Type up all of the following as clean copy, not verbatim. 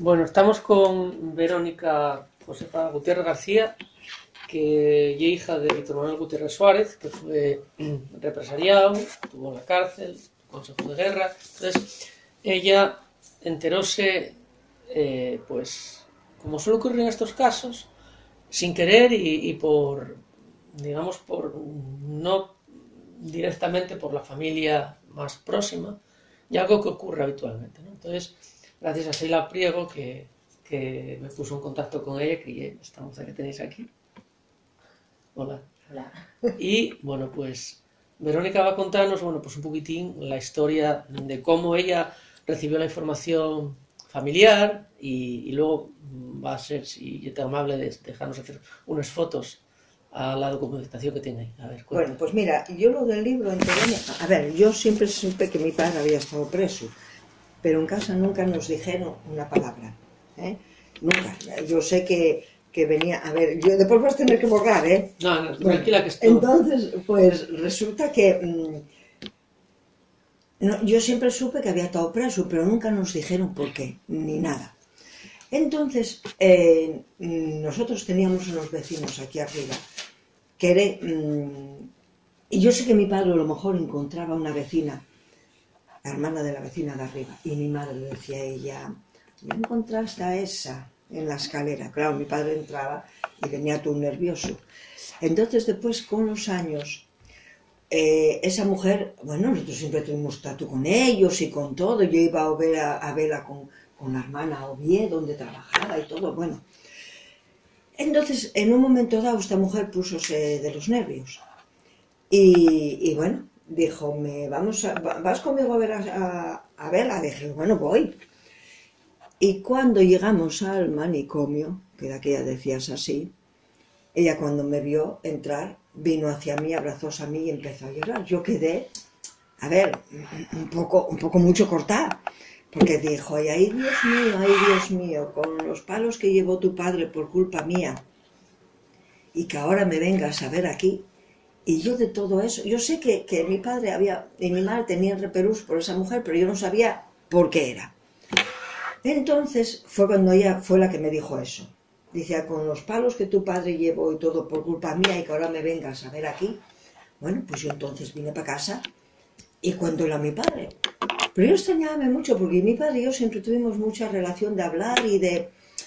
Bueno, estamos con Verónica Josefa Gutiérrez García, que es hija de Víctor Manuel Gutiérrez Suárez, que fue represaliado, estuvo en la cárcel, consejo de guerra. Entonces, ella enteróse, pues, como suele ocurrir en estos casos, sin querer y por, digamos, por no directamente por la familia más próxima, y algo que ocurre habitualmente, ¿no? Entonces, gracias a Sheila Priego, que me puso en contacto con ella, que esta moza que tenéis aquí. Hola. Hola. Y, bueno, pues, Verónica va a contarnos, bueno, pues un poquitín la historia de cómo ella recibió la información familiar y luego va a ser, si es tan amable, de dejarnos hacer unas fotos a la documentación que tiene ahí. A ver, bueno, pues mira, yo lo del libro enteré. A ver, yo siempre supe que mi padre había estado preso, pero en casa nunca nos dijeron una palabra, ¿eh? Nunca. Yo sé que venía, a ver, yo después vas a tener que borrar, ¿eh? No, tranquila que estoy. Entonces, pues resulta que no, yo siempre supe que había estado preso, pero nunca nos dijeron por qué, ni nada. Entonces, nosotros teníamos unos vecinos aquí arriba, y yo sé que mi padre a lo mejor encontraba una vecina, la hermana de la vecina de arriba, y mi madre decía a ella, ¿ya encontraste a esa en la escalera? Claro, mi padre entraba y venía todo nervioso. Entonces después, con los años, esa mujer, bueno, nosotros siempre tuvimos trato con ellos y con todo. Yo iba a verla con la hermana Oviedo, donde trabajaba y todo, bueno. Entonces, en un momento dado, esta mujer púsose de los nervios. Y bueno, dijo, ¿vas conmigo a ver a verla? Dije, bueno, voy. Y cuando llegamos al manicomio, que de aquella decías así, ella cuando me vio entrar, vino hacia mí, abrazóse a mí y empezó a llorar. Yo quedé, a ver, un poco mucho cortada, porque dijo, ay Dios mío, con los palos que llevó tu padre por culpa mía, y que ahora me vengas a ver aquí. Y yo de todo eso, yo sé que mi padre y mi madre tenían repelús por esa mujer, pero yo no sabía por qué era. Entonces fue cuando ella fue la que me dijo eso. Dice, con los palos que tu padre llevó y todo por culpa mía y que ahora me vengas a ver aquí. Bueno, pues yo entonces vine para casa y cuéntole a mi padre. Pero yo extrañaba mucho porque mi padre y yo siempre tuvimos mucha relación de hablar y de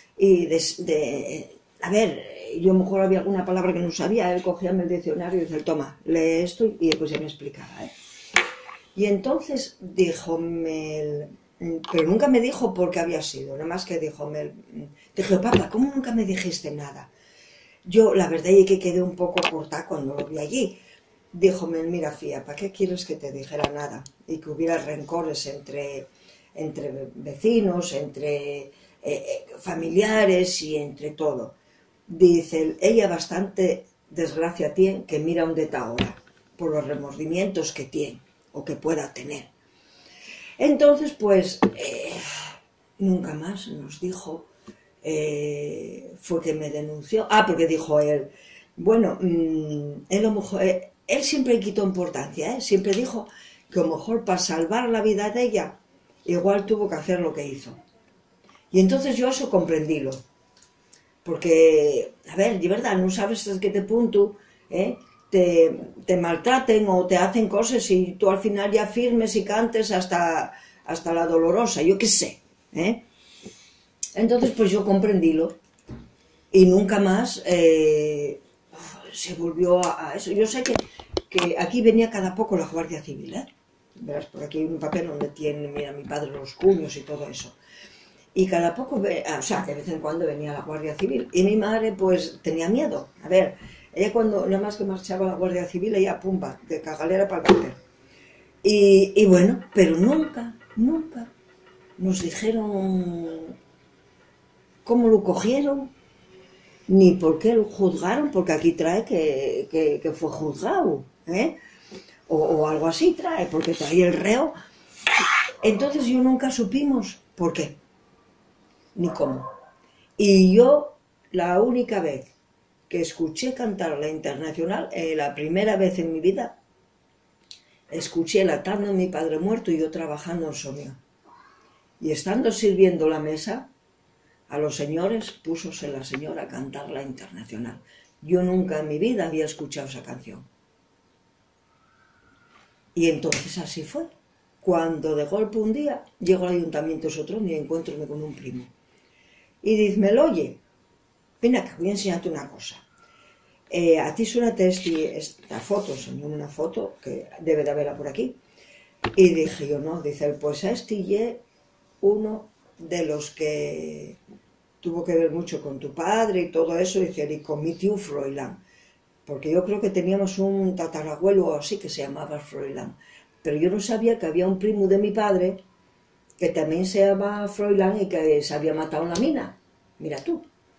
a ver, yo a lo mejor había alguna palabra que no sabía, él cogía el diccionario y decía, toma, lee esto y después ya me explicaba, ¿eh? Y entonces dijo, pero nunca me dijo por qué había sido, nada más que dijo, dije, papá, ¿cómo nunca me dijiste nada? Yo, la verdad, es que quedé un poco cortada cuando lo vi allí. Dijo, mira, Fía, ¿para qué quieres que te dijera nada? Y que hubiera rencores entre vecinos, entre familiares y entre todo. Dice, ella bastante desgracia tiene que mira dónde está ahora, por los remordimientos que tiene o que pueda tener. Entonces, pues, nunca más nos dijo, fue que me denunció. Porque dijo él, bueno, él siempre quitó importancia, siempre dijo que a lo mejor para salvar la vida de ella, igual tuvo que hacer lo que hizo. Y entonces yo eso comprendílo. Porque, a ver, de verdad, no sabes hasta qué punto te maltraten o te hacen cosas y tú al final ya firmes y cantes hasta la dolorosa, yo qué sé, Entonces, pues yo comprendílo y nunca más se volvió a eso. Yo sé que aquí venía cada poco la Guardia Civil, Verás, por aquí hay un papel donde tiene, mira, mi padre los cuños y todo eso. Y cada poco, o sea, de vez en cuando venía la Guardia Civil. Y mi madre, pues, tenía miedo. A ver, ella cuando, nada más que marchaba la Guardia Civil, ella, pumba, de cagalera para el papel. Y bueno, pero nunca nos dijeron cómo lo cogieron, ni por qué lo juzgaron, porque aquí trae que fue juzgado, o algo así trae, porque traía el reo. Entonces yo nunca supimos por qué, ni cómo. Y yo, la única vez que escuché cantar la Internacional, la primera vez en mi vida, escuché el atando de mi padre muerto y yo trabajando en Somio. Y estando sirviendo la mesa, a los señores, púsose la señora a cantar la Internacional. Yo nunca en mi vida había escuchado esa canción. Y entonces así fue. Cuando de golpe un día llego al ayuntamiento Sotrón y encuéntrome con un primo. Y dízmelo, oye, ven acá, voy a enseñarte una cosa. A ti suénate esta foto, enseñó una foto que debe de haberla por aquí. Y dije yo, no, dice él, pues este y uno de los que tuvo que ver mucho con tu padre y todo eso, dice, y con mi tío Froilán. Porque yo creo que teníamos un tatarabuelo así que se llamaba Froilán. Pero yo no sabía que había un primo de mi padre que también se llama Froilán y que se había matado en la mina. Mira tú.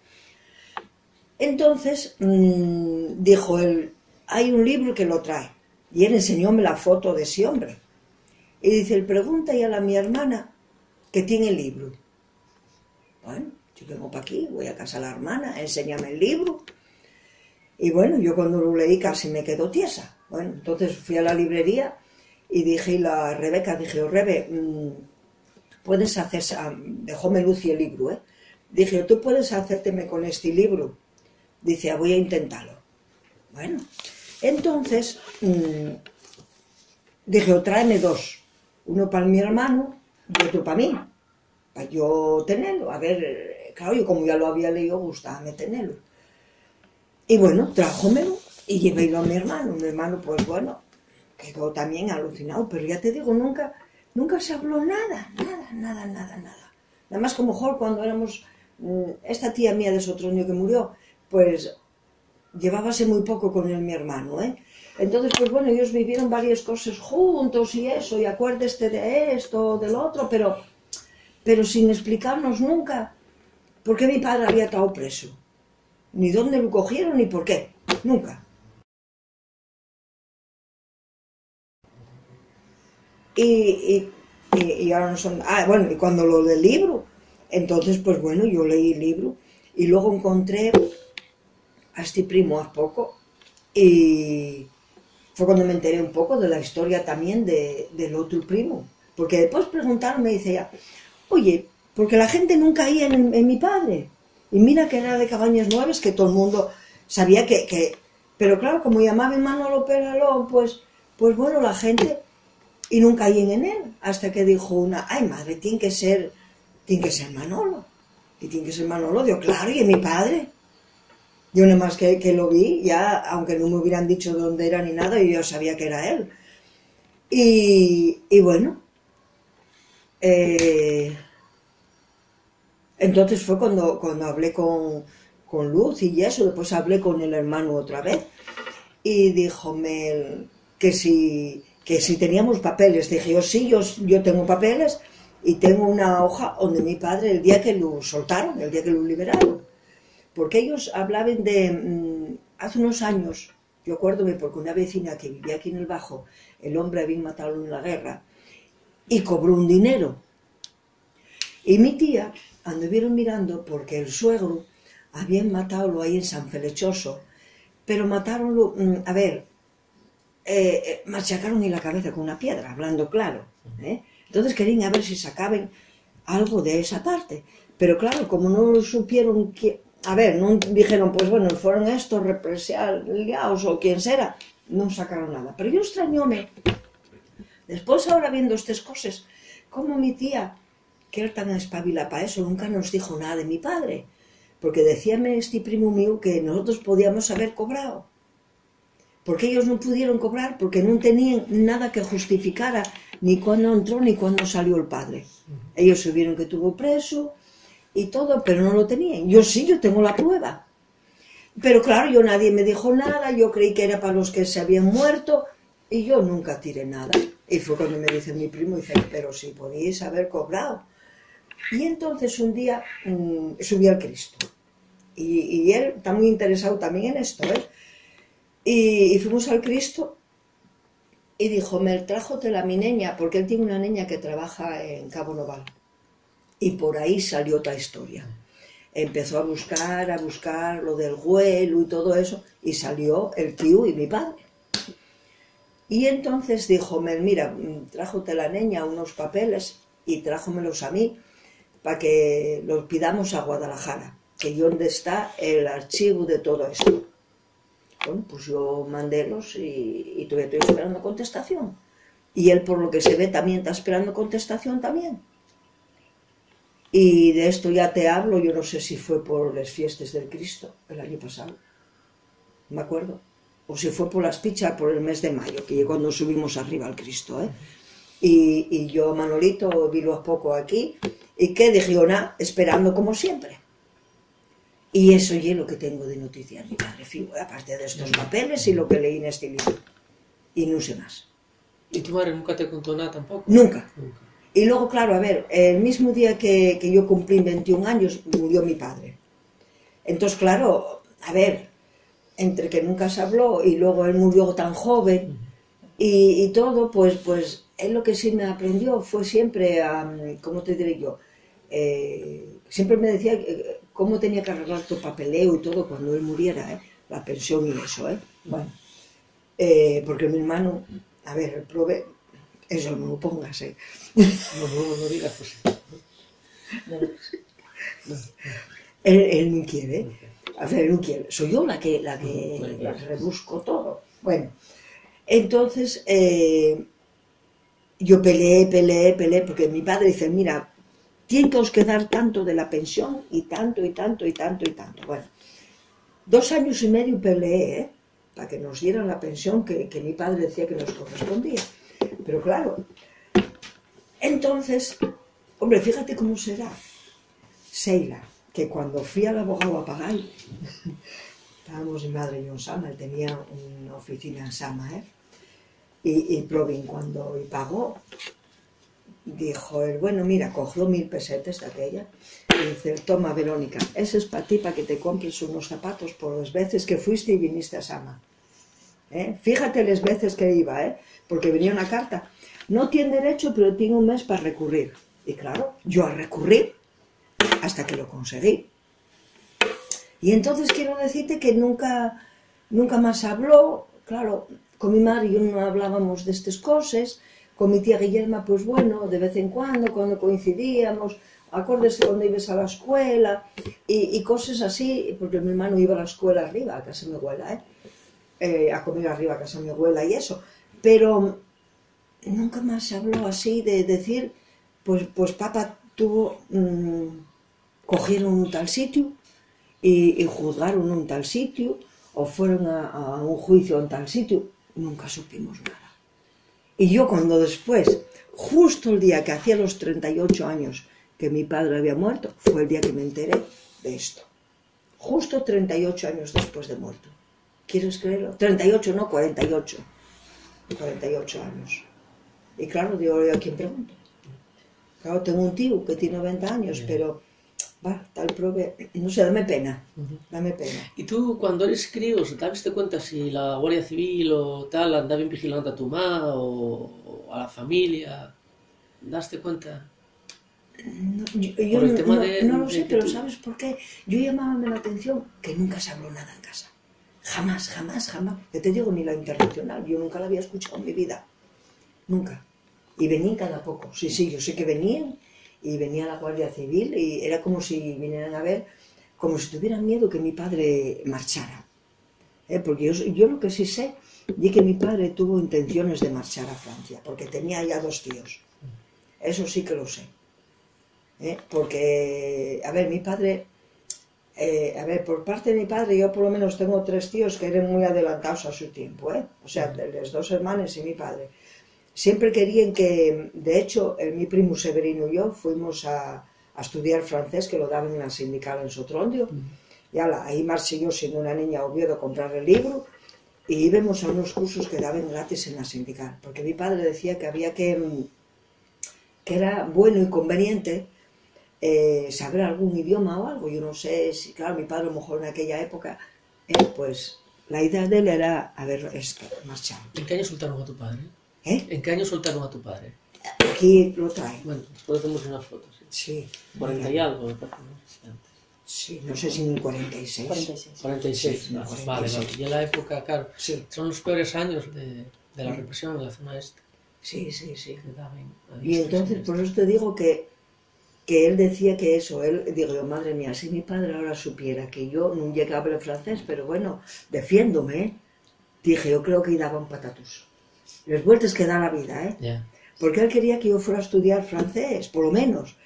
Entonces, dijo él, hay un libro que lo trae. Y él enseñóme la foto de ese hombre. Y dice, él pregunta ya a mi hermana que tiene el libro. Bueno, yo vengo para aquí, voy a casa de la hermana, enséñame el libro. Y bueno, yo cuando lo leí casi me quedo tiesa. Bueno, entonces fui a la librería y dije a la Rebeca, dije, oh, Rebe, puedes hacer, dejóme Lucy el libro, Dije, tú puedes hacérteme con este libro. Dice, voy a intentarlo. Bueno, entonces dije, tráeme dos. Uno para mi hermano y otro para mí. Para yo tenerlo. A ver, claro, yo como ya lo había leído, gustábame tenerlo. Y bueno, trájomelo y llevélo a mi hermano. Mi hermano, pues bueno, quedó también alucinado. Pero ya te digo, nunca se habló nada. Nada más como mejor cuando éramos... esta tía mía de Sotroño que murió, pues llevábase muy poco con él mi hermano, Entonces, pues bueno, ellos vivieron varias cosas juntos y eso, y acuérdese de esto, del otro, pero sin explicarnos nunca por qué mi padre había estado preso. Ni dónde lo cogieron, ni por qué. Nunca. Y ahora no son... bueno, y cuando lo del libro, entonces, pues bueno, yo leí el libro y luego encontré a este primo hace poco y fue cuando me enteré un poco de la historia también del otro primo. Porque después preguntaron, me dice ella, oye, porque la gente nunca iba en mi padre. Y mira que era de Cabañas Nuevas, que todo el mundo sabía que... Pero claro, como llamaba Manolo Peralón, pues bueno, la gente... Y nunca iban en él, hasta que dijo una, ay madre, tiene que ser Manolo. Y tiene que ser Manolo, digo, claro, y es mi padre. Yo nada más que lo vi, ya, aunque no me hubieran dicho dónde era ni nada, yo sabía que era él. Y bueno, entonces fue cuando hablé con Luz y eso, después hablé con el hermano otra vez, y díjome que si teníamos papeles. Dije yo, sí, yo tengo papeles y tengo una hoja donde mi padre, el día que lo soltaron, el día que lo liberaron, porque ellos hablaban de, hace unos años, yo acuérdome porque una vecina que vivía aquí en el Bajo, el hombre había matado en la guerra y cobró un dinero. Y mi tía anduvieron mirando porque el suegro habían matado ahí en San Felechoso, pero matáronlo, machacaron en la cabeza con una piedra, hablando claro. Entonces querían a ver si sacaban algo de esa parte. Pero claro, como no lo supieron, no dijeron, pues bueno, fueron estos represaliados o quien sea, no sacaron nada. Pero yo extrañóme, después ahora viendo estas cosas, como mi tía, que era tan espabila para eso, nunca nos dijo nada de mi padre. Porque decíame este primo mío que nosotros podíamos haber cobrado. Porque ellos no pudieron cobrar, porque no tenían nada que justificara ni cuándo entró ni cuándo salió el padre. Ellos supieron que estuvo preso y todo, pero no lo tenían. Yo sí, yo tengo la prueba. Pero claro, nadie me dijo nada, yo creí que era para los que se habían muerto y yo nunca tiré nada. Y fue cuando me dice mi primo, dice, pero si podíais haber cobrado. Y entonces un día subí al Cristo. Y él está muy interesado también en esto, Y fuimos al Cristo y dijo, me trájote a mi niña, porque él tiene una niña que trabaja en Cabo Noval. Y por ahí salió otra historia. Empezó a buscar lo del vuelo y todo eso, y salió el tío y mi padre. Y entonces dijo, mira, trájote la niña unos papeles y trájomelos a mí, para que lo pidamos a Guadalajara, que es donde está el archivo de todo esto. Bueno, pues yo mandélos y todavía estoy esperando contestación. Y él, por lo que se ve, también está esperando contestación también. Y de esto ya te hablo, yo no sé si fue por las fiestas del Cristo el año pasado, me acuerdo, o si fue por las pichas por el mes de mayo, que cuando subimos arriba al Cristo, ¿eh? Y yo, Manolito, vilo a poco aquí, y que dije, nada, esperando como siempre. Y eso es lo que tengo de noticias, mi padre, aparte de estos papeles y lo que leí en este libro. Y no sé más. ¿Y tu madre nunca te contó nada tampoco? Nunca. Y luego, claro, a ver, el mismo día que yo cumplí 21 años, murió mi padre. Entonces, claro, a ver, entre que nunca se habló y luego él murió tan joven y todo, pues él lo que sí me aprendió fue siempre, ¿cómo te diré yo? Siempre me decía cómo tenía que arreglar tu papeleo y todo cuando él muriera, la pensión y eso, bueno, porque mi hermano, a ver, el prove, eso no lo pongas, No digas pues. Él no quiere, a ver, él no quiere, soy yo la que rebusco todo. Bueno, entonces yo peleé, porque mi padre dice, mira, tiene que os quedar tanto de la pensión y tanto. Bueno, 2 años y medio peleé, para que nos dieran la pensión que mi padre decía que nos correspondía. Pero claro, entonces, hombre, fíjate cómo será. Seila, que cuando fui al abogado a pagar, estábamos mi madre y yo en Sama, él tenía una oficina en Sama, y Provin cuando pagó, dijo él, bueno, mira, cogió 1000 pesetes de aquella, y dice, toma, Verónica, ese es para ti, para que te compres unos zapatos por las veces que fuiste y viniste a Sama. Fíjate las veces que iba, porque venía una carta, no tiene derecho, pero tiene un mes para recurrir. Y claro, yo recurrí hasta que lo conseguí. Y entonces quiero decirte que nunca más habló, claro, con mi madre y yo no hablábamos de estas cosas, con mi tía Guillerma, pues bueno, de vez en cuando coincidíamos, acuérdese cuando ibas a la escuela, y cosas así, porque mi hermano iba a la escuela arriba, a casa de mi abuela, a comer arriba a casa de mi abuela y eso, pero nunca más se habló así de decir, pues papá tuvo, cogieron un tal sitio y juzgaron un tal sitio, o fueron a un juicio en tal sitio, nunca supimos nada. Y yo cuando después, justo el día que hacía los 38 años que mi padre había muerto, fue el día que me enteré de esto. Justo 38 años después de muerto. ¿Quieres creerlo? 38, no, 48. 48 años. Y claro, digo, ¿a quién pregunto? Claro, tengo un tío que tiene 90 años, pero tal prove, no sé, dame pena. ¿Y tú, cuando eres crío, te das cuenta si la Guardia Civil o tal andaban vigilando a tu mamá o a la familia? ¿Daste cuenta? Yo no lo sé, pero ¿sabes por qué? Yo llamábame la atención que nunca se habló nada en casa. Jamás. Ya te digo, ni la internacional, yo nunca la había escuchado en mi vida. Nunca. Y venían cada poco. Sí, yo sé que venían, y venía la Guardia Civil, y era como si vinieran a ver, como si tuvieran miedo que mi padre marchara. Porque yo lo que sí sé es que mi padre tuvo intenciones de marchar a Francia, porque tenía ya 2 tíos. Eso sí que lo sé. Porque, a ver, mi padre, por parte de mi padre, yo por lo menos tengo 3 tíos que eran muy adelantados a su tiempo, o sea, los 2 hermanos y mi padre. Siempre querían que, de hecho, mi primo Severino y yo fuimos a estudiar francés, que lo daban en la sindical en Sotrondio, y ahí marché yo siendo una niña a Oviedo a comprar el libro, y íbamos a unos cursos que daban gratis en la sindical, porque mi padre decía que había que era bueno y conveniente saber algún idioma o algo. Yo no sé si, claro, mi padre a lo mejor en aquella época, pues la idea de él era haber marchado. ¿En qué año soltaron a tu padre? ¿En qué año soltaron a tu padre? Aquí lo trae. Bueno, después tenemos unas fotos. Sí. 40 y algo, me parece, ¿no? Sí, no sé si en 46. 46. Sí, vale. Y en la época, claro, sí, son los peores años de la represión en la zona este. Sí. Que daban y entonces, por eso te digo que que él decía que eso, él, digo yo, madre mía, si mi padre ahora supiera que yo no llegué a hablar francés, pero bueno, defiéndome, ¿eh? Dije, yo creo que y daba un patatus. Las vueltas que da la vida, ¿eh? Ya. Porque él quería que yo fuera a estudiar francés, por lo menos.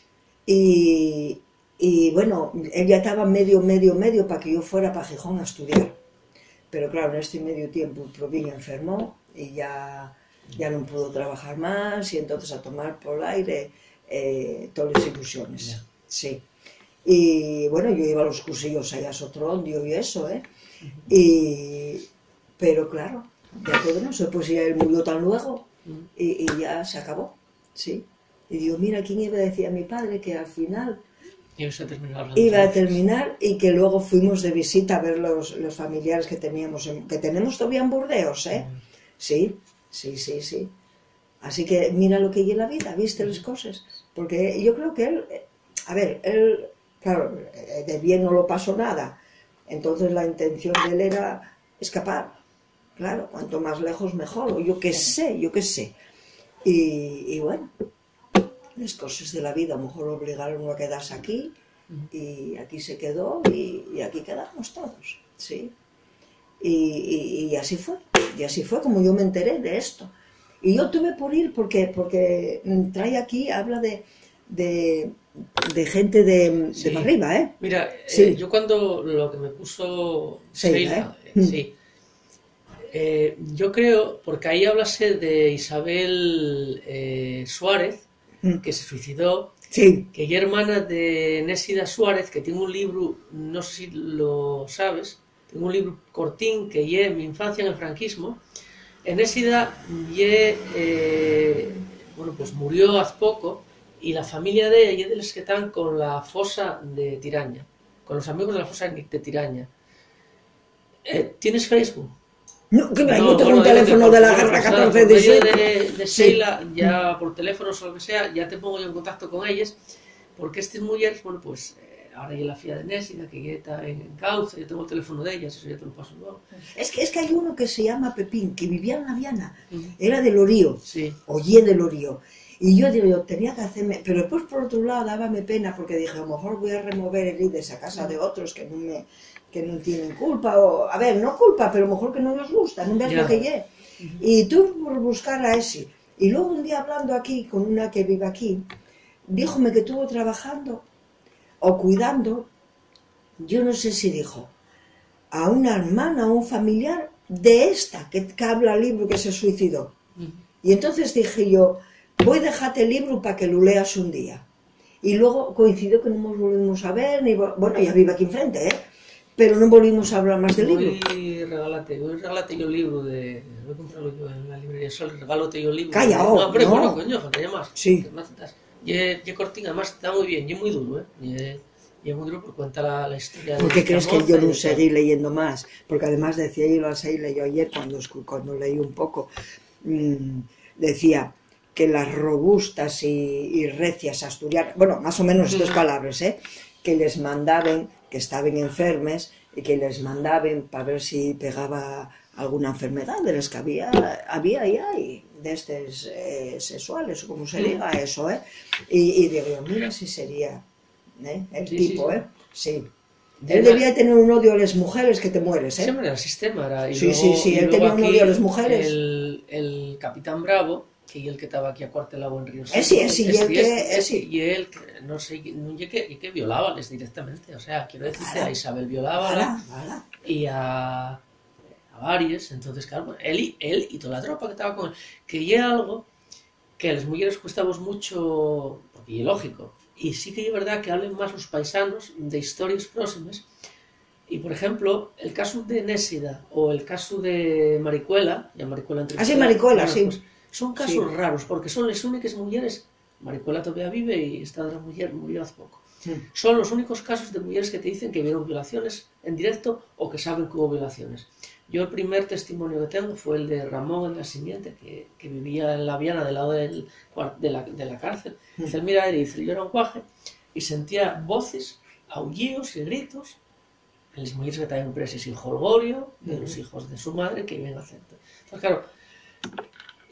Y bueno, él ya estaba medio para que yo fuera para Gijón a estudiar. Pero claro, en este medio tiempo Proviña enfermó y ya no pudo trabajar más y entonces a tomar por el aire todas las ilusiones. Ya. Sí. Y bueno, yo iba a los cursillos allá a Sotrondio y eso, ¿eh? Pero claro, ya todo no sé, pues ya él murió tan luego y ya se acabó, ¿sí? Y digo, mira, ¿quién iba a decir a mi padre que al final iba a terminar y que luego fuimos de visita a ver los familiares que teníamos, que tenemos todavía en Burdeos, ¿eh? Sí. Así que mira lo que lleva la vida, viste las cosas. Porque yo creo que él, a ver, él, claro, de bien no lo pasó nada. Entonces la intención de él era escapar. Claro, cuanto más lejos mejor, o yo qué sé. Y bueno, las cosas de la vida a lo mejor obligaron a quedarse aquí, y aquí se quedó, y aquí quedamos todos, ¿sí? Y así fue como yo me enteré de esto. Y yo tuve por ir porque trae aquí, habla de gente de arriba, ¿eh? Mira, Sí. yo cuando lo que me puso Sheila, sí, yo creo, porque ahí hablase de Isabel Suárez, que se suicidó, sí. que ella es hermana de Nésida Suárez, que tiene un libro, no sé si lo sabes, tengo un libro cortín que lle Mi infancia en el franquismo. Nésida bueno, pues murió hace poco, y la familia de ella, de los que están con la fosa de Tiraña, con los amigos de la fosa de Tiraña. ¿Tienes Facebook? No, que yo tengo un teléfono de la guerra 14 de Sheila, ya por teléfono o lo que sea, ya te pongo yo en contacto con ellas, porque estas mujeres, bueno, pues ahora hay la filla de Nésida, que ya está en Cauce, yo tengo el teléfono de ellas, eso ya te lo paso luego. Es que hay uno que se llama Pepín, que vivía en la Viana, era de Lorío, sí. Oye de Lorío. Y yo digo, yo tenía que hacerme, pero después por otro lado dábame pena, porque dije, a lo mejor voy a remover el ID de esa casa de otros que no tienen culpa, o, a ver, no culpa, pero a lo mejor que no les gusta, no ves lo que lle. Y tú por buscar a ese. Y luego un día hablando aquí con una que vive aquí, díjome que estuvo trabajando o cuidando, yo no sé si dijo, a una hermana o un familiar de esta, que habla el libro que se suicidó. Y entonces dije yo, voy a dejarte el libro para que lo leas un día. Y luego coincidió que no nos volvimos a ver, bueno, ya vive aquí enfrente, ¿eh? Pero no volvimos a hablar más del libro. Regálate yo el libro de... Voy a comprarlo yo en la librería Sol, regálate yo el libro. Calla, no, pero no. bueno, coño, faltaría más. Sí. Y cortín, además está muy bien, y es muy duro, ¿eh? Y es muy duro porque cuenta la historia de... ¿Por qué crees que yo no seguí leyendo más? Porque además decía, y lo leí yo ayer cuando leí un poco, decía que las robustas y recias asturianas, bueno, más o menos estas palabras, que les mandaban, que estaban enfermes, y que les mandaban para ver si pegaba alguna enfermedad de las que había y hay, de estos sexuales, o como se diga eso, y digo, mira si sería el tipo, sí. Él debía tener un odio a las mujeres que te mueres, Siempre era el sistema, era. Y sí, luego, sí, él tenía un odio a las mujeres. El capitán Bravo, que el que estaba aquí acuartelado en Río y él, no sé, que violaba directamente, o sea, quiero decirte, a Isabel violaba y a varios, entonces claro, él y toda la tropa que estaba con él, que ya algo que a las mujeres costamos mucho, porque es lógico, y sí que es verdad que hablen más los paisanos de historias próximas. Y por ejemplo, el caso de Nésida o el caso de Maricuela, Maricuela, sí. Pues, son casos raros, porque son las únicas mujeres, Maricuela todavía vive y esta otra mujer murió hace poco. Son los únicos casos de mujeres que te dicen que vieron violaciones en directo o que saben que hubo violaciones. Yo el primer testimonio que tengo fue el de Ramón en la Simiente, que vivía en la Viana, del lado de la cárcel. Dice, mira, dice, yo era un guaje y sentía voces, aullidos y gritos en las mujeres que estaban presas y jolgorio de los hijos de su madre que viven al centro. Entonces, claro,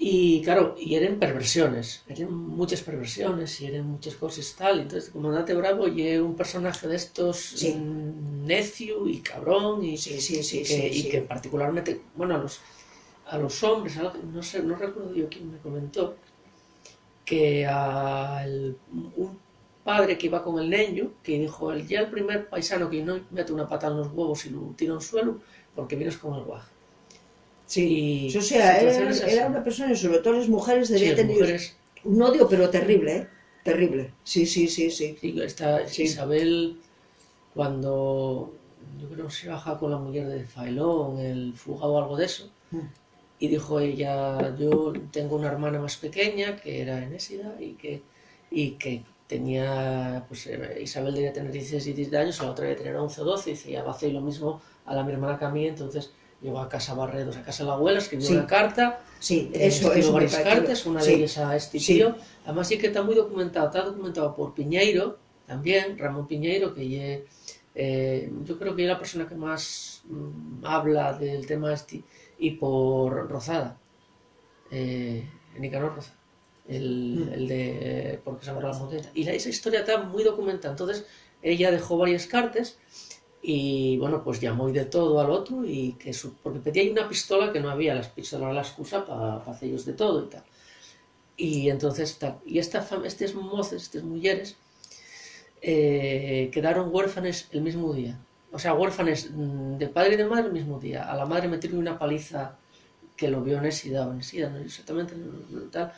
Y claro, y eran perversiones, eran muchas perversiones y eran muchas cosas tal. Entonces, el comandante Bravo y un personaje de estos Sí. necio y cabrón y, Sí, sí, sí, y que, sí, y sí. que particularmente, bueno, a los hombres, no sé, no recuerdo yo quién me comentó, que un padre que iba con el niño, que dijo, ya el primer paisano que no mete una pata en los huevos y lo tira al suelo, porque vienes con el guaje. Sí. Y O sea, situaciones así. era una persona, y sobre todo las mujeres, Sí, debía las tener mujeres. un odio, pero terrible, ¿eh? Terrible. Sí, sí, sí, sí. Sí, está Sí. Isabel cuando yo creo que se baja con la mujer de Faelón, el fuga o algo de eso, y dijo ella, yo tengo una hermana más pequeña que era Enésida y que tenía, pues Isabel debía tener 16 y 17 años, la otra debía tener 11 o 12, y dice, ya va a hacer lo mismo a mi hermana que a mí, entonces llegó a casa Barredos, a casa de la abuela, escribió Sí. una carta, Sí, escribió eso me varias pareció. cartas, una Sí. de ellas a este Sí. tío, además sí que está muy documentado, está documentado por Piñeiro, también, Ramón Piñeiro, que yo creo que es la persona que más habla del tema este, y por Rozada, Nicanor Rozada, el de Porque se amarra la montaña. Y esa historia está muy documentada. Entonces, ella dejó varias cartas y, bueno, pues llamó y de todo al otro, y porque pedía una pistola que no había, las pistolas eran la excusa para hacer ellos de todo y tal. Y entonces, estas moces, estas mujeres, quedaron huérfanes el mismo día. O sea, huérfanes de padre y de madre el mismo día. A la madre metieron una paliza que lo vio Nésida, no exactamente tal.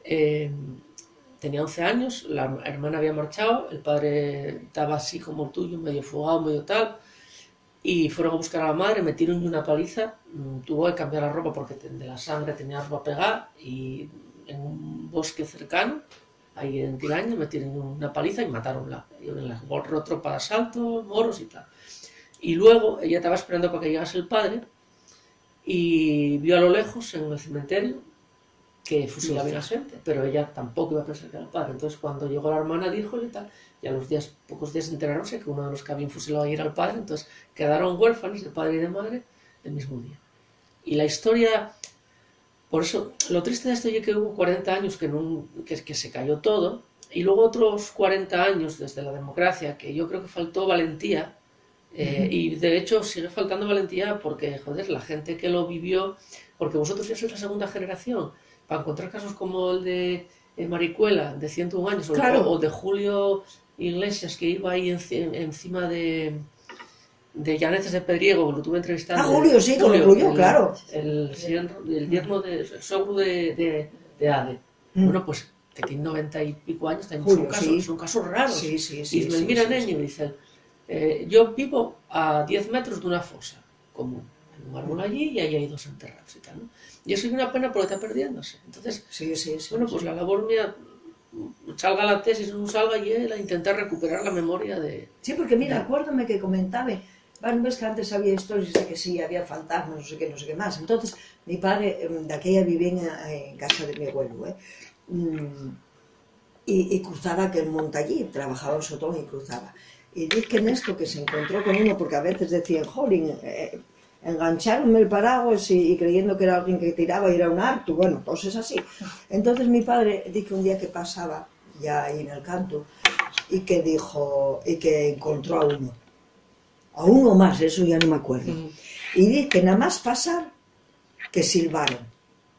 Tenía 11 años, la hermana había marchado, el padre estaba así como el tuyo, medio fugado, medio tal, y fueron a buscar a la madre, metieron una paliza, tuvo que cambiar la ropa porque de la sangre tenía la ropa pegada, y en un bosque cercano, ahí en Tiraña, metieron una paliza y mataronla. Y la tropa de asalto, moros y tal. Y luego ella estaba esperando para que llegase el padre y vio a lo lejos en el cementerio que fusilaban a gente, pero ella tampoco iba a pensar que era el padre. Entonces cuando llegó la hermana díjole y tal, y a los pocos días enteraronse que uno de los que habían fusilado ahí era el padre, entonces quedaron huérfanos de padre y de madre el mismo día. Y la historia, por eso, lo triste de esto es que hubo 40 años que se cayó todo, y luego otros 40 años desde la democracia, que yo creo que faltó valentía, y de hecho sigue faltando valentía porque, joder, la gente que lo vivió, porque vosotros ya sois la segunda generación, para encontrar casos como el de Maricuela, de 101 años, Claro. o de Julio Iglesias, que iba ahí encima de Llaneces de Pedriego, que lo tuve entrevistando. Julio, sí, con Julio, claro. El yerno el sogro de Ade. Bueno, pues que tiene 90 y pico años, también Julio, son casos raros. Sí, sí, sí. Y me mira niño y dice, yo vivo a 10 metros de una fosa común, en un árbol allí, y ahí hay dos enterrados y tal, ¿no? Y eso es una pena porque está perdiéndose. Entonces, bueno, pues la labor mía, salga la tesis o no salga, y él a intentar recuperar la memoria de... Sí, porque mira, acuérdame que comentaba, bueno, ves que antes había historias de que sí, había fantasmas, no sé qué más. Entonces, mi padre de aquella vivía en casa de mi abuelo, y cruzaba aquel monte allí, trabajaba en Sotón y cruzaba. Y dice que en esto que se encontró con uno, porque a veces decían, jolín, engancharonme el paraguas y creyendo que era alguien que tiraba y era un harto, bueno, cosas así. Entonces mi padre dice que un día que pasaba ya ahí en el canto y que dijo, y que encontró a uno más, eso ya no me acuerdo. Y dice que nada más pasar, que silbaron.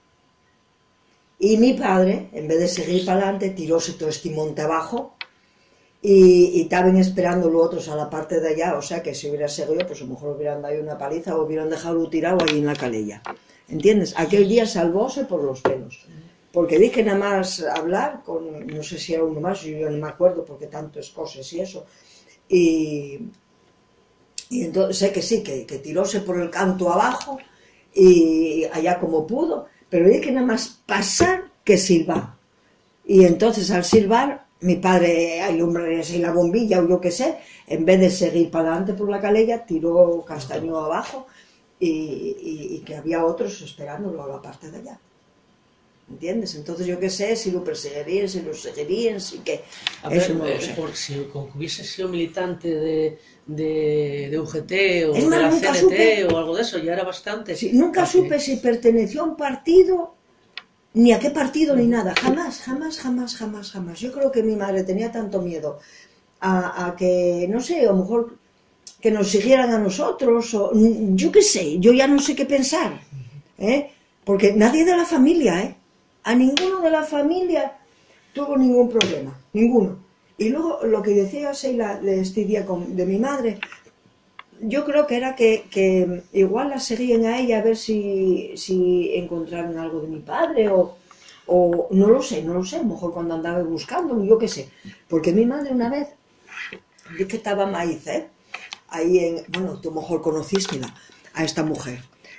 Y mi padre, en vez de seguir para adelante, tiróse todo este monte abajo y estaban esperando los otros a la parte de allá, o sea que si hubiera seguido, pues a lo mejor hubieran dado una paliza o hubieran dejado tirado allí en la calella. ¿Entiendes? Aquel día salvóse por los pelos. Porque dije nada más hablar con, no sé si era uno más, yo no me acuerdo porque tantas cosas y eso. Y entonces sé que sí, que tiróse por el canto abajo y allá como pudo, pero dije nada más pasar que silbar. Y entonces al silbar, mi padre alumbró así la bombilla o yo qué sé, en vez de seguir para adelante por la calella, tiró castaño abajo y que había otros esperándolo a la parte de allá. ¿Entiendes? Entonces yo qué sé, si lo perseguirían, si lo seguirían, si que... Eso no lo sé. Por si hubiese sido militante de UGT o de la CNT o algo de eso, ya era bastante. Sí, nunca supe si perteneció a un partido ni a qué partido ni nada, jamás, jamás, jamás, jamás, jamás. Yo creo que mi madre tenía tanto miedo a que, no sé, a lo mejor que nos siguieran a nosotros, o yo qué sé, yo ya no sé qué pensar, ¿eh? Porque nadie de la familia, a ninguno de la familia tuvo ningún problema, ninguno. Y luego lo que decía Sheila de este día de mi madre, yo creo que era que igual la seguían a ella a ver si encontraron algo de mi padre o no lo sé, a lo mejor cuando andaba buscándolo, yo qué sé. Porque mi madre una vez, vi que estaba Maíz, ahí bueno, tú a lo mejor conociste a esta mujer.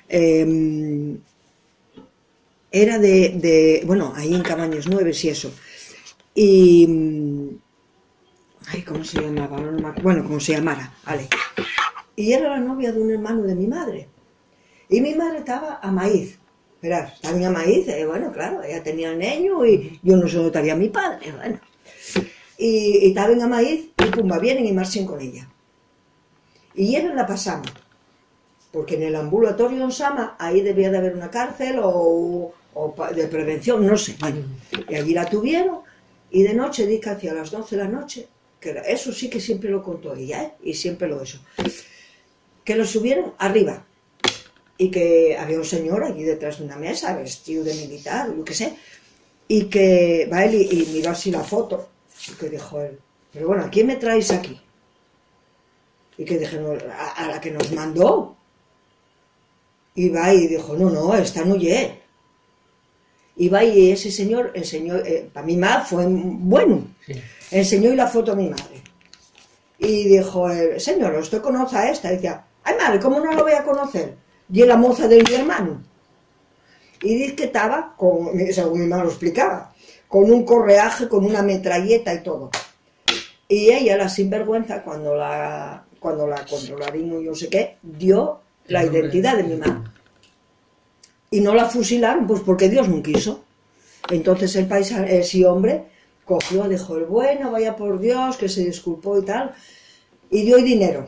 Era bueno, ahí en Cabañas 9 y eso. Y... ay, ¿cómo se llamaba? Bueno, como se llamara, vale. Y era la novia de un hermano de mi madre. Y mi madre estaba a Maíz. Verás, estaba a Maíz, bueno, claro, ella tenía el niño y yo no sé dónde estaría mi padre, bueno. Y estaban a Maíz y pumba, vienen y marchen con ella. Y ella la pasamos. Porque en el ambulatorio en Sama, ahí debía de haber una cárcel o de prevención, no sé. Bueno, y allí la tuvieron y de noche, dice hacia las 12 de la noche, que eso sí que siempre lo contó ella, y siempre lo eso, que lo subieron arriba y que había un señor allí detrás de una mesa, vestido de militar, yo qué sé, y que va él y miró así la foto, y que dijo él, pero bueno, ¿a quién me traéis aquí? Y que dije, a la que nos mandó. Y va y dijo, no, esta no ye. Y va y ese señor enseñó, para mi madre fue bueno, sí. Enseñó y la foto a mi madre. Y dijo, señor, ¿usted conoce a esta? Y decía, ay madre, ¿cómo no lo voy a conocer? Y es la moza de mi hermano. Y dice que estaba, según mi madre lo explicaba, con un correaje, con una metralleta y todo. Y ella, la sinvergüenza, cuando la controlaron y no sé qué, dio la identidad de mi madre. Y no la fusilaron, pues porque Dios no quiso. Entonces ese hombre cogió, dijo, bueno, vaya por Dios, que se disculpó y tal, y dio dinero.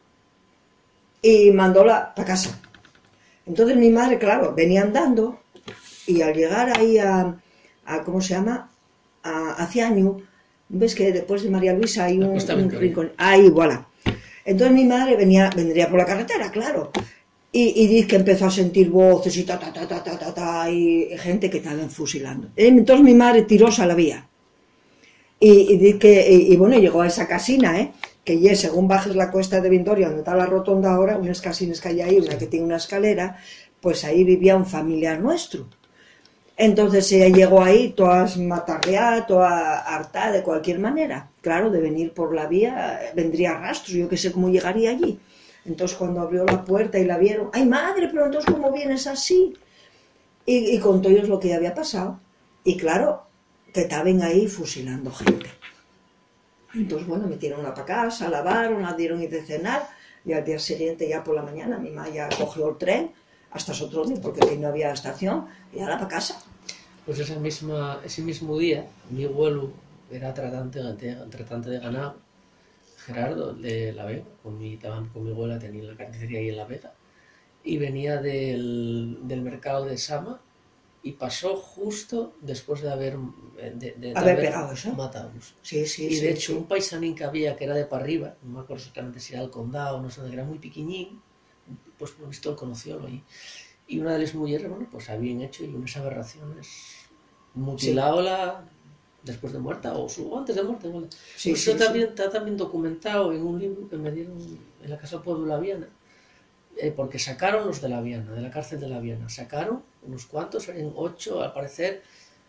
Y mandóla para casa. Entonces mi madre, claro, venía andando, y al llegar ahí a ¿cómo se llama? A Ciaño, ves que después de María Luisa hay un rincón. Ahí, voilà. Entonces mi madre vendría por la carretera, claro. Y dice que empezó a sentir voces y y gente que estaban fusilando. Entonces mi madre tiróse a la vía. Y dice que, bueno, llegó a esa casina, que ya según bajes la cuesta de Vintoria, donde está la rotonda ahora, unas casinas que hay ahí, una que tiene una escalera, pues ahí vivía un familiar nuestro. Entonces ella llegó ahí, toda matarreada, toda harta de cualquier manera. Claro, de venir por la vía, vendría rastros, yo que sé cómo llegaría allí. Entonces cuando abrió la puerta y la vieron, ¡ay madre, pero entonces cómo vienes así! Y contó ellos lo que ya había pasado. Y claro, que estaban ahí fusilando gente. Entonces bueno, metieronla para casa, lavaron, la dieron y de cenar, y al día siguiente ya por la mañana mi mamá ya cogió el tren hasta Sotroni, porque aquí no había estación, y ahora para casa. Pues ese mismo día, mi abuelo era tratante de ganado, Gerardo, de La Vega, con mi abuela tenía la carnicería ahí en La Vega, y venía del mercado de Sama, y pasó justo después de haber pegado eso, matados. Sí, y de hecho, un paisanín que había, que era de para arriba, no me acuerdo exactamente si era el condado, no sé, que era muy pequeñín, pues por visto él conoció y una de las mujeres, bueno, pues habían hecho y unas aberraciones, mutilado después de muerta o antes de muerta. ¿Vale? Sí, pues eso está también documentado en un libro que me dieron en la Casa Pueblo de La Viana, porque sacaron los de La Viana, de la cárcel de La Viana, sacaron unos cuantos, eran 8 al parecer,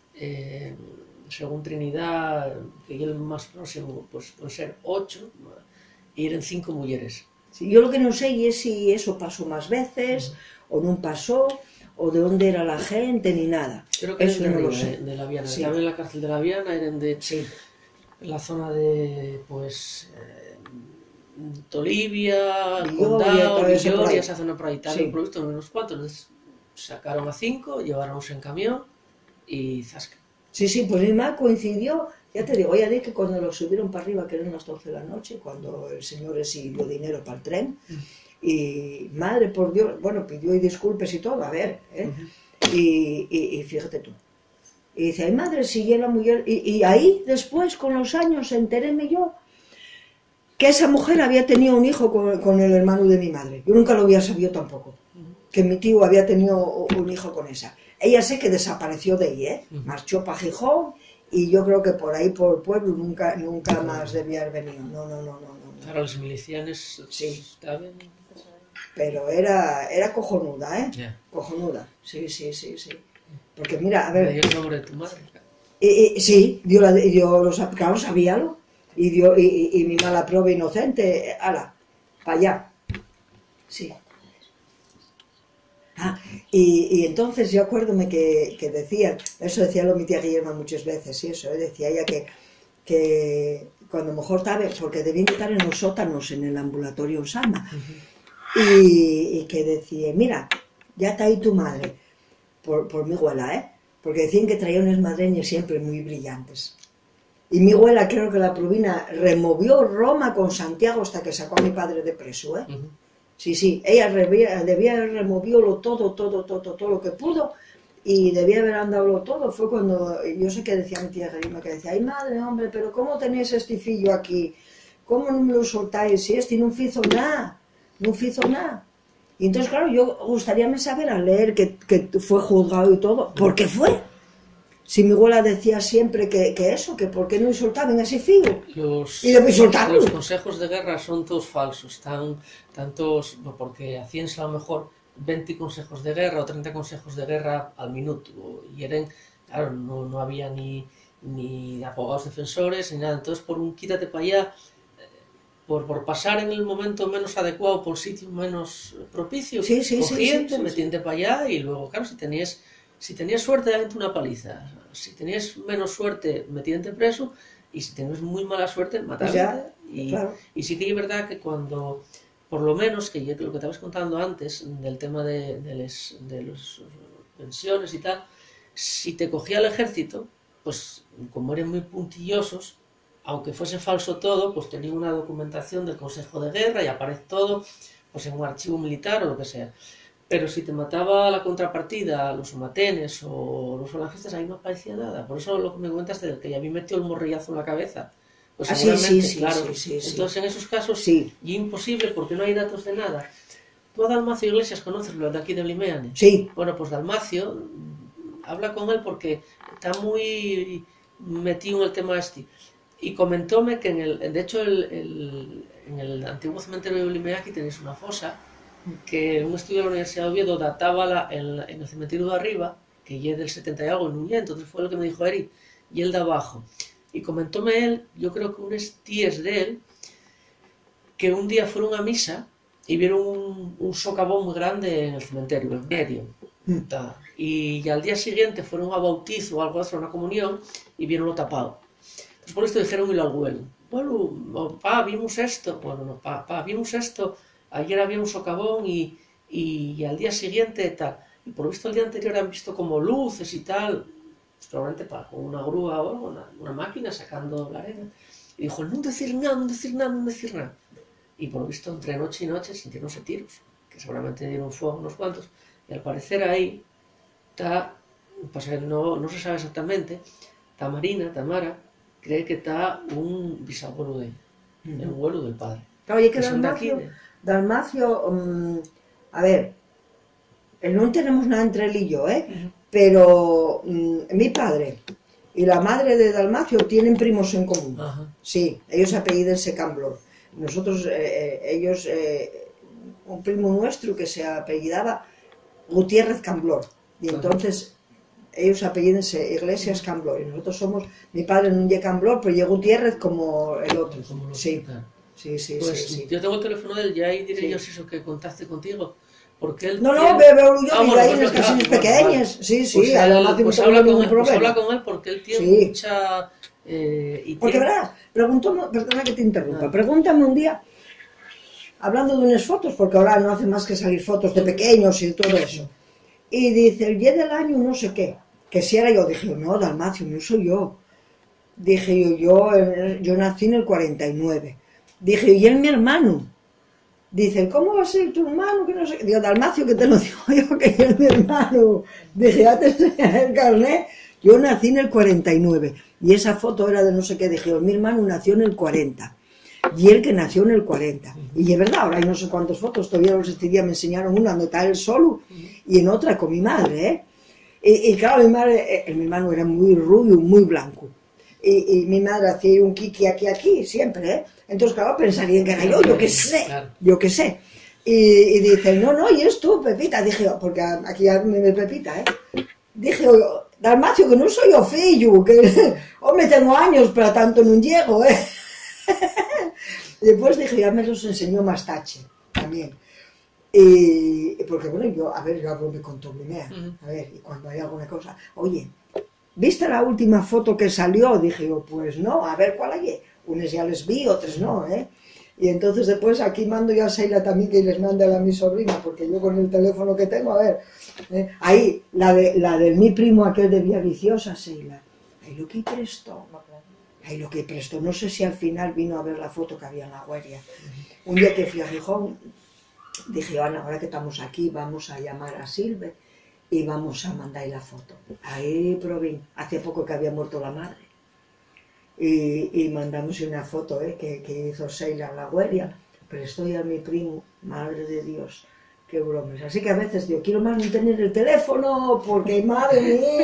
según Trinidad, que es el más próximo, pues pueden ser 8, y eran 5 mujeres. Sí, yo lo que no sé es si eso pasó más veces, o no pasó, o de dónde era la gente, ni nada. Creo que eso eran no lo sé. De La Viana, sí. Que en la cárcel de La Viana, eran de la zona de, Tolivia, Condado, Villoria, esa zona por ahí, tal, un producto de unos cuantos. Entonces sacaron a 5, llevaronse en camión y zasca. Sí, pues mi mamá coincidió, ya te digo, ella dice que cuando lo subieron para arriba, que eran las 12 de la noche, cuando el señor sí dio dinero para el tren, y madre por Dios, bueno, pidió y disculpes y todo, a ver, y fíjate tú, Y dice, ay madre, si era mujer... Y ahí, después, con los años, enteréme yo que esa mujer había tenido un hijo con el hermano de mi madre. Yo nunca lo había sabido tampoco, que mi tío había tenido un hijo con esa. Ella sé que desapareció de ahí, ¿eh? Marchó para Gijón y yo creo que por ahí, por el pueblo, nunca más debía haber venido. No. Claro, los milicianos sí. Estaban... Pero era cojonuda, ¿eh? Yeah. Cojonuda, sí. Porque mira, a ver... Me dio el nombre de tu madre. Sí, claro, sabíalo. Y mi mala prueba inocente, ala, para allá. Sí. Y entonces yo acuérdome que decían, eso decía lo mi tía Guillermo muchas veces, y eso, decía ella que cuando mejor estaba, porque debían estar en los sótanos en el ambulatorio Osama, y que decía, mira, ya está ahí tu madre, por mi abuela, ¿eh? Porque decían que traía unas madreñas siempre muy brillantes. Y mi abuela, creo que la Provina, removió Roma con Santiago hasta que sacó a mi padre de preso, ¿eh? Sí, ella debía haber removido todo lo que pudo y debía haber andado todo. Fue cuando, yo sé que decía mi tía Gerima, que decía, ay madre, hombre, pero ¿cómo tenéis este fillo aquí? ¿Cómo no me lo soltáis? Si este no hizo nada. Y entonces, claro, yo gustaría saber a leer que fue juzgado y todo. ¿Por qué fue? Si mi abuela decía siempre que eso, que por qué no soltaban ese fillo. Y debí soltarlo. Los consejos de guerra son todos falsos, tantos, porque hacían a lo mejor 20 consejos de guerra o 30 consejos de guerra al minuto. Y eran, claro, no había ni abogados defensores ni nada. Entonces, por un quítate para allá, por pasar en el momento menos adecuado, por sitio menos propicio, cogían, metían para allá y luego, claro, si tenías suerte, daba una paliza. Si tenías menos suerte, metíante preso. Y si tenías muy mala suerte, mataban. Claro. Y sí que es verdad que cuando, por lo menos, que yo lo que estabas contando antes, del tema de las pensiones y tal, si te cogía el ejército, pues como eran muy puntillosos, aunque fuese falso todo, pues tenía una documentación del Consejo de Guerra y aparece todo pues en un archivo militar o lo que sea. Pero si te mataba la contrapartida, los somatenes o los falangistas, ahí no aparecía nada. Por eso lo que me cuentas del que ya me metió el morrillazo en la cabeza. Pues seguramente, claro. Entonces en esos casos, y imposible porque no hay datos de nada. Tú a Dalmacio Iglesias conoces, lo de aquí de Limeane. Sí. Bueno, pues Dalmacio, habla con él porque está muy metido en el tema este. Y comentóme que de hecho en el antiguo cementerio de Limeane aquí tenéis una fosa, que un estudio de la Universidad de Oviedo databa en el cementerio de arriba, que ya es del 70 y algo, en entonces fue lo que me dijo Eri, y el de abajo. Y comentóme él, yo creo que unos tíos de él, que un día fueron a misa y vieron un socavón muy grande en el cementerio, en medio. Y al día siguiente fueron a bautizo o algo así, a una comunión, y vieronlo tapado. Entonces por esto dijeron el abuelo, bueno, pa, vimos esto. Bueno, no, pa, vimos esto. Ayer había un socavón y al día siguiente tal. Y por lo visto el día anterior han visto como luces y tal, pues probablemente con una grúa o algo, una máquina sacando la arena. Y dijo, no decir nada. Y por lo visto entre noche y noche sintiéndose tiros, que seguramente dieron fuego unos cuantos. Y al parecer ahí está, pasa que no se sabe exactamente, Tamara, cree que está un bisabuelo de él, el abuelo del padre. Oye, que Dalmacio, a ver, no tenemos nada entre él y yo, ¿eh? Pero mi padre y la madre de Dalmacio tienen primos en común. Sí, ellos apellídense Camblor. Nosotros, ellos, un primo nuestro que se apellidaba Gutiérrez Camblor. Y entonces ellos apellídense Iglesias Camblor. Y nosotros somos, mi padre no llega Camblor, pero llega Gutiérrez como el otro. Sí. Sí. Yo tengo el teléfono de él, ya ahí diré yo si eso que contaste contigo. Porque él veo yo vivo ahí en las casas pequeñas. Sí, además pues habla con él porque él tiene mucha... porque verás, perdona que te interrumpa, pregúntame un día, hablando de unas fotos, porque ahora no hace más que salir fotos de pequeños y todo eso, y dice, el día del año no sé qué, que si era yo, dije, no, Dalmacio, no soy yo. Dije yo nací en el 49. Dije, y él mi hermano. Dice, ¿cómo va a ser tu hermano? Que no sé. Digo, Dalmacio, que te lo digo yo, que es mi hermano. Dije, ya te enseñaré el carnet. Yo nací en el 49 y esa foto era de no sé qué, dije, mi hermano nació en el 40 y él que nació en el 40. Y es verdad, ahora hay no sé cuántas fotos, todavía este día me enseñaron una donde está él solo y en otra con mi madre, ¿eh? Y claro, mi hermano era muy rubio, muy blanco. Y mi madre hacía un kiki aquí, siempre, ¿eh? Entonces, claro, pensarían que era yo qué sé. Y dice, no, y es tú, Pepita. Dije, porque aquí ya me ve Pepita, ¿eh? Dije, Dalmacio, que no soy yo fillo, que, hombre, tengo años, pero tanto no llego, ¿eh? Y después dije, ya me los enseñó Mastache, también. Y porque, bueno, yo hablo de contornimea, a ver, y cuando hay alguna cosa, oye, ¿viste la última foto que salió? Dije yo, pues no, a ver cuál hay. Unas ya les vi, otras no, ¿eh? Y entonces después aquí mando yo a Seila también que les mande a mi sobrina, porque yo con el teléfono que tengo, a ver, ahí, la de mi primo aquel de Villaviciosa, Seila, ahí lo que prestó, no sé si al final vino a ver la foto que había en la Gueria. Un día que fui a Gijón, dije, Ana, ahora que estamos aquí, vamos a llamar a Silve y vamos a mandar la foto. Ahí probé, hace poco que había muerto la madre. Y mandamos una foto que hizo Seila en la Gueria, prestó a mi primo, madre de Dios, qué bromas. Así que a veces digo, quiero más no tener el teléfono, porque madre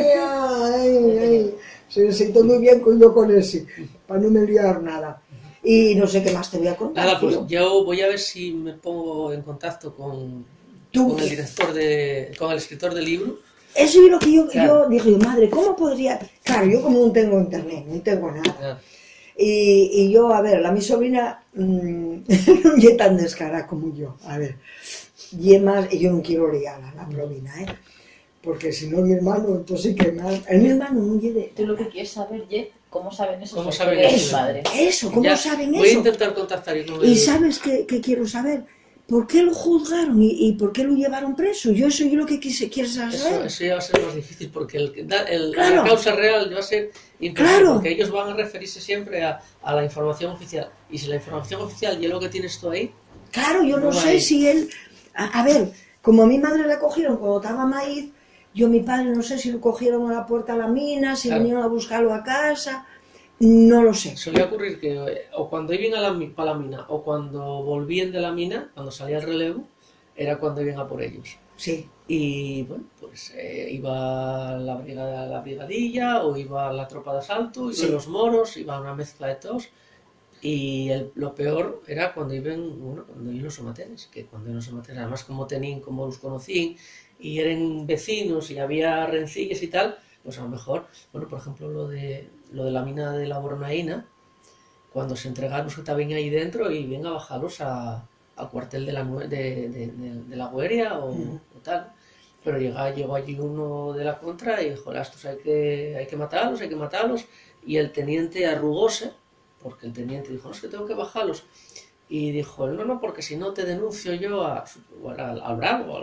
mía, se siento muy bien yo con ese, para no me liar nada. Y no sé qué más te voy a contar. Nada, pues yo voy a ver si me pongo en contacto con el director con el escritor del libro. Eso es lo que yo dije, madre, ¿cómo podría? Claro, yo como no tengo internet, no tengo nada. Y yo, a ver, mi sobrina no es tan descarada como yo, a ver. Y es más, yo no quiero liarla, la provina, porque si no mi hermano, entonces sí que más. Mi hermano no lleve. Tú lo que quieres saber, ¿cómo saben eso? ¿Cómo saben eso? Eso, ¿cómo ya, saben voy eso? a intentar contactar. Y ¿sabes qué quiero saber? ¿Por qué lo juzgaron y por qué lo llevaron preso? Yo eso es lo que quiero saber. Eso ya va a ser más difícil, porque la causa real va a ser imposible, porque ellos van a referirse siempre a la información oficial. Y si la información oficial y es lo que tienes tú ahí... Claro, yo no sé si él... A ver, como a mi madre la cogieron cuando estaba maíz, yo mi padre no sé si lo cogieron a la puerta de la mina, si vinieron a buscarlo a casa... No lo sé. Solía ocurrir que o cuando iban para la mina o cuando volvían de la mina, cuando salía el relevo, era cuando iban a por ellos. Sí. Y bueno, pues iba la brigadilla o iba la tropa de asalto, iban los moros, iba una mezcla de todos. Y lo peor era cuando iban los somatenes, que cuando iban los somatenes, además como los conocían y eran vecinos y había rencillas y tal, pues a lo mejor, bueno, por ejemplo, lo de la mina de la Bornaína, cuando se entregaron los que estaban ahí dentro y venga a bajarlos al cuartel de la Gueria o tal. Pero llegó allí uno de la contra y dijo, estos hay que matarlos, y el teniente arrugóse, porque el teniente dijo, no, es que tengo que bajarlos. Y dijo, no, porque si no te denuncio yo al bravo,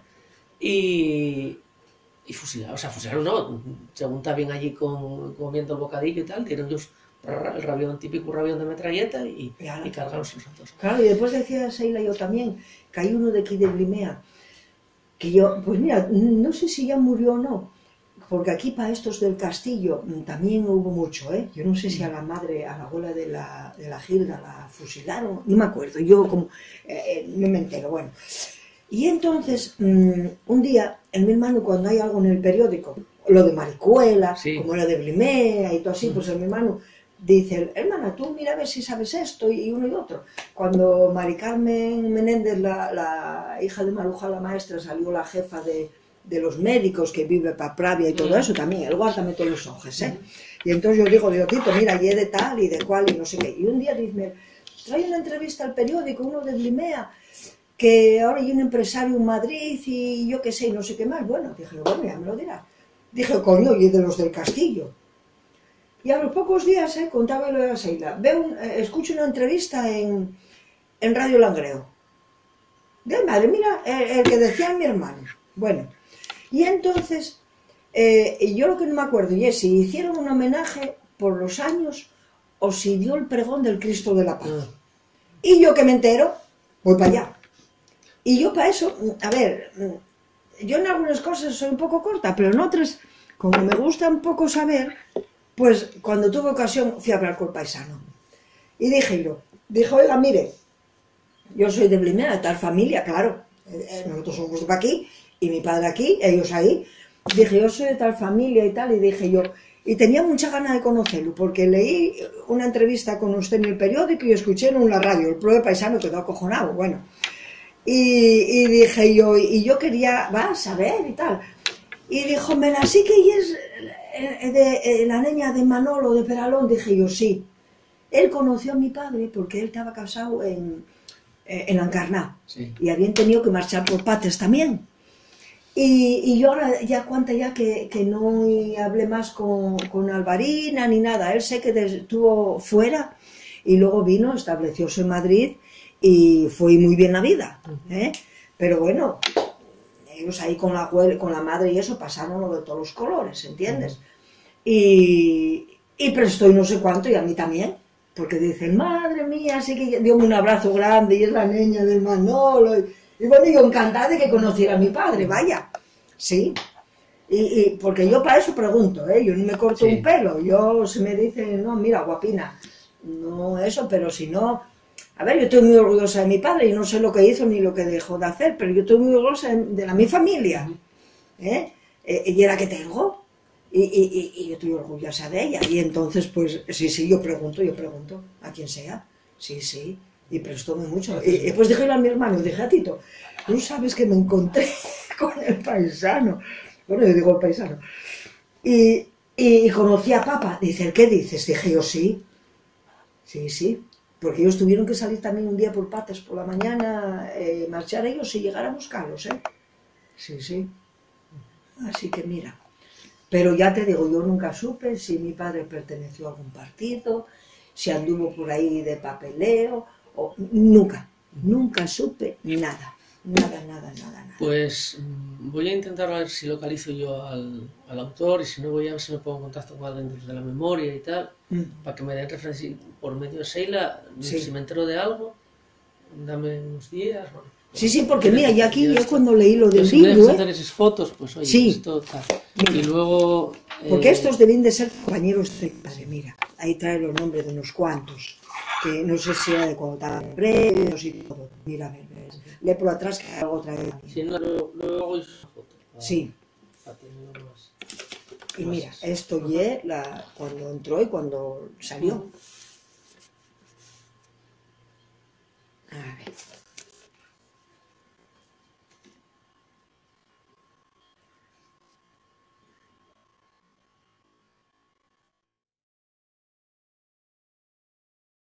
Y fusilaron, no, según está bien allí comiendo el bocadillo y tal, dieron ellos el típico rabión de metralleta y cargaron los santos. Claro, y después decía Seila yo también, que hay uno de aquí de Blimea, que yo, pues mira, no sé si ya murió o no, porque aquí para estos del castillo también hubo mucho, yo no sé si a la abuela de la Gilda la fusilaron, no me acuerdo, yo como, no me entero, bueno. Y entonces, un día, mi hermano, cuando hay algo en el periódico, lo de Maricuela, como lo de Blimea y todo así, pues mi hermano dice, hermana, tú mira a ver si sabes esto y uno y otro. Cuando Mari Carmen Menéndez, la hija de Maruja, la maestra, salió la jefa de los médicos que vive para Pravia y todo eso, también, él guárdame todos los ojos, Y entonces yo digo, Tito, mira, y de tal y de cual y no sé qué. Y un día dice, trae una entrevista al periódico, uno de Blimea, que ahora hay un empresario en Madrid y yo qué sé, no sé qué más. Bueno, dije, bueno, ya me lo dirá. Dije, coño, y de los del castillo. Y a los pocos días, contaba lo de la Seila, escucho una entrevista en Radio Langreo. De madre, mira, el que decía mi hermano. Bueno, y entonces, yo lo que no me acuerdo, y es si hicieron un homenaje por los años o si dio el pregón del Cristo de la Paz. Y yo que me entero, voy para allá. Y yo para eso, a ver, yo en algunas cosas soy un poco corta, pero en otras como me gusta un poco saber, pues cuando tuve ocasión fui a hablar con el paisano. Y dije, oiga, mire, yo soy de Blimea, de tal familia, claro, nosotros somos de aquí, y mi padre aquí, ellos ahí. Dije, yo soy de tal familia y tal, y dije yo, y tenía mucha ganas de conocerlo, porque leí una entrevista con usted en el periódico y escuché en la radio, el propio paisano quedó acojonado, bueno. Y dije yo, y yo quería, saber y tal. Y dijo, sí que ella es la niña de Manolo de Peralón. Dije yo, sí. Él conoció a mi padre porque él estaba casado en Ancarná. Sí. Y habían tenido que marchar por Pates también. Y yo ahora ya cuenta ya que no hablé más con Alvarina ni nada. Él sé que estuvo fuera y luego vino, establecióse en Madrid y fue muy bien la vida. Pero bueno, ellos ahí con la madre y eso pasaron lo de todos los colores, ¿entiendes? Y prestó y no sé cuánto, y a mí también, porque dicen, madre mía, así que dio un abrazo grande y es la niña del Manolo. Y bueno, yo encantada de que conociera a mi padre, vaya, sí. Y porque yo para eso pregunto, yo no me corto un pelo, yo se me dice, no, mira, guapina, no eso, pero si no, a ver, yo estoy muy orgullosa de mi padre y no sé lo que hizo ni lo que dejó de hacer, pero yo estoy muy orgullosa de mi familia, y era que tengo, y yo estoy orgullosa de ella, y entonces pues, sí, yo pregunto, a quien sea, sí. Y prestóme mucho. Y pues dije a mi hermano, dije a Tito, tú sabes que me encontré con el paisano. Bueno, yo digo el paisano. Y conocí a Papa. Dice, ¿qué dices? Dije yo, sí. Porque ellos tuvieron que salir también un día por Pates por la mañana, marchar ellos y llegar a buscarlos, Sí. Así que mira. Pero ya te digo, yo nunca supe si mi padre perteneció a algún partido, si anduvo por ahí de papeleo. Nunca supe nada. Pues voy a intentar ver si localizo yo al autor, y si no voy a ver si me pongo en contacto con alguien de la memoria y tal, para que me den referencia por medio de Sheila. Si me entero de algo, dame unos días. Bueno, sí, porque mira, ya aquí yo cuando leí lo del libro, libro, hacer esas fotos, pues oye, esto tal. Y luego porque estos deben de ser compañeros de padre, mira, ahí trae los nombres de unos cuantos, que no sé si era de cuando estaban presos y todo. Mira, a ver, lee por atrás que algo trae. Sí, no, luego hice esa foto. Sí. Para tenerlo más. Y mira, esto cuando entró y cuando salió. A ver.